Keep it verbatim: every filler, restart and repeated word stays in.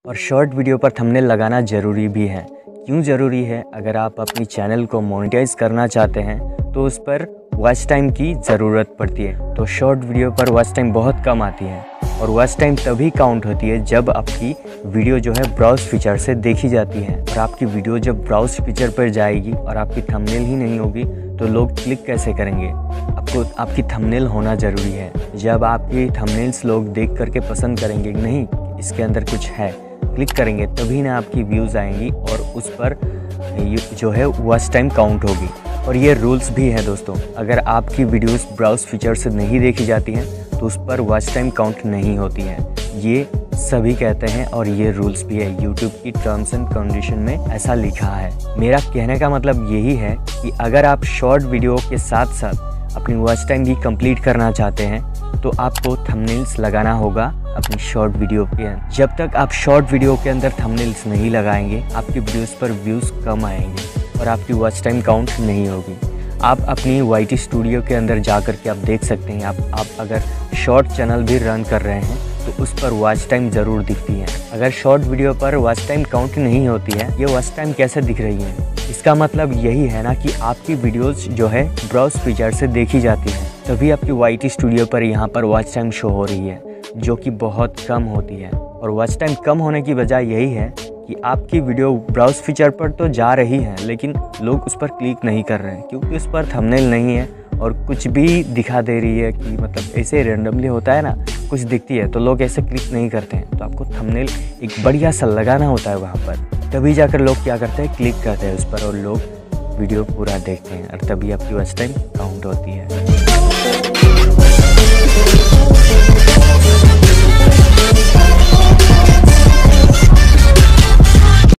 और short video पर thumbnail लगाना ज़रूरी भी है। क्यों ज़रूरी है? अगर आप अपनी चैनल को मोनेटाइज करना चाहते हैं तो उस पर वॉच टाइम की ज़रूरत पड़ती है। तो शॉर्ट वीडियो पर वॉच टाइम बहुत कम आती है और वॉच टाइम तभी काउंट होती है जब आपकी वीडियो जो है ब्राउज़ फीचर से देखी जाती है। और आपकी वीडियो जब ब्राउज़ फीचर पर जाएगी और आपकी थंबनेल ही नहीं होगी तो लोग क्लिक कैसे करेंगे? आपको आपकी थंबनेल होना ज़रूरी है। जब आपकी थंबनेल्स लोग देख करके पसंद करेंगे, नहीं इसके अंदर कुछ है, क्लिक करेंगे, तभी ना आपकी व्यूज़ आएंगी और उस पर जो है वॉच टाइम काउंट होगी। और ये रूल्स भी हैं दोस्तों, अगर आपकी वीडियोस ब्राउज़ फीचर से नहीं देखी जाती हैं तो उस पर वॉच टाइम काउंट नहीं होती है। ये सभी कहते हैं और ये रूल्स भी है, यूट्यूब की टर्म्स एंड कंडीशन में ऐसा लिखा है। मेरा कहने का मतलब यही है कि अगर आप शॉर्ट वीडियो के साथ साथ अपनी वॉच टाइम भी कंप्लीट करना चाहते हैं तो आपको थंबनेल्स लगाना होगा अपनी शॉर्ट वीडियो के अंदर। जब तक आप शॉर्ट वीडियो के अंदर थंबनेल्स नहीं लगाएंगे, आपकी वीडियोस पर व्यूज़ कम आएंगे और आपकी वॉच टाइम काउंट नहीं होगी। आप अपनी वाई टी स्टूडियो के अंदर जा कर के आप देख सकते हैं, आप आप अगर शॉर्ट चैनल भी रन कर रहे हैं तो उस पर वॉच टाइम ज़रूर दिखती है। अगर शॉर्ट वीडियो पर वॉच टाइम काउंट नहीं होती है, ये वॉच टाइम कैसे दिख रही है? इसका मतलब यही है ना कि आपकी वीडियोस जो है ब्राउज़ फीचर से देखी जाती है, तभी आपकी वाई टी स्टूडियो पर यहाँ पर वॉच टाइम शो हो रही है, जो कि बहुत कम होती है। और वॉच टाइम कम होने की वजह यही है कि आपकी वीडियो ब्राउज़ फीचर पर तो जा रही है लेकिन लोग उस पर क्लिक नहीं कर रहे हैं, क्योंकि उस पर थंबनेल नहीं है और कुछ भी दिखा दे रही है कि मतलब ऐसे रैंडमली होता है ना, कुछ दिखती है तो लोग ऐसे क्लिक नहीं करते हैं। तो आपको थंबनेल एक बढ़िया सा लगाना होता है वहाँ पर, तभी जाकर लोग क्या करते हैं, क्लिक करते हैं उस पर और लोग वीडियो पूरा देखते हैं और तभी आपकी वॉच टाइम काउंट होती है।